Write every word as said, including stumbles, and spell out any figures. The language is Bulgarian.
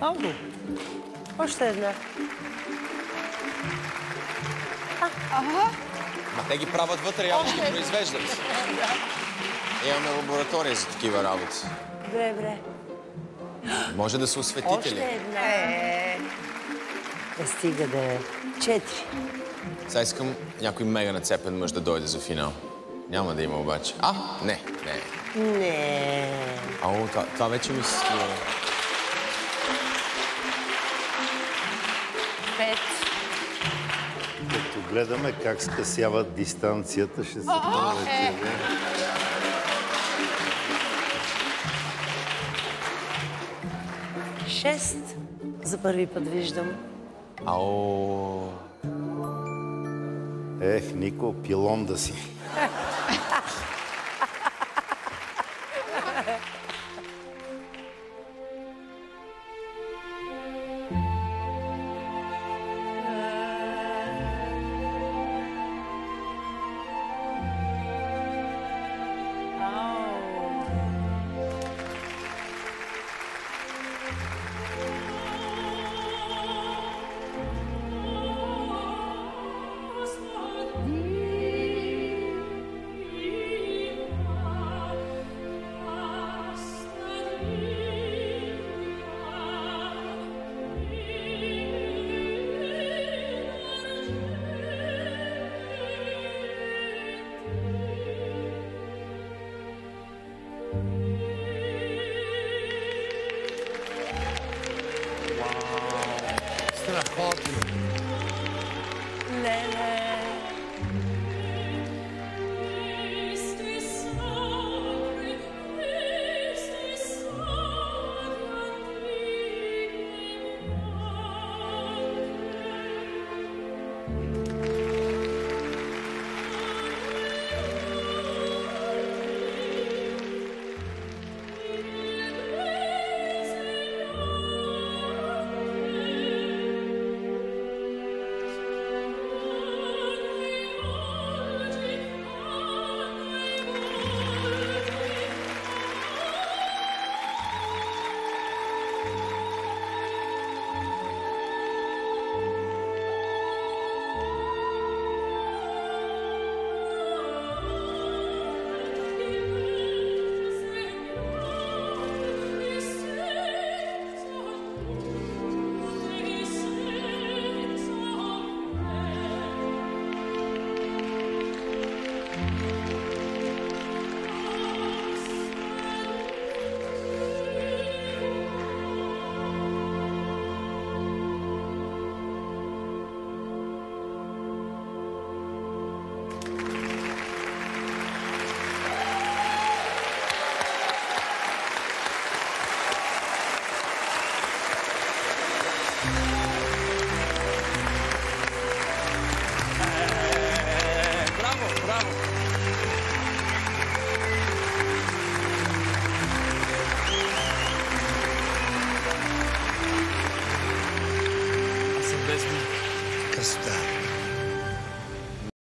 Много. Още една. Ага. Ма те ги правят вътре, явно ги произвеждат. Имаме лаборатория за такива работи. Добре, добре. Може да са осветители. Още една. Е. Да стига да е. Четири. Сега искам някой мега нацепен мъж да дойде за финал. Няма да има обаче. А, не, не. Не. Ало, това, това вече ми се струва. Пет. Като гледаме как скъсяват дистанцията, ще се повече. Шест. За първи път виждам. Ало. Ех, Нико, пилон да си. Господи,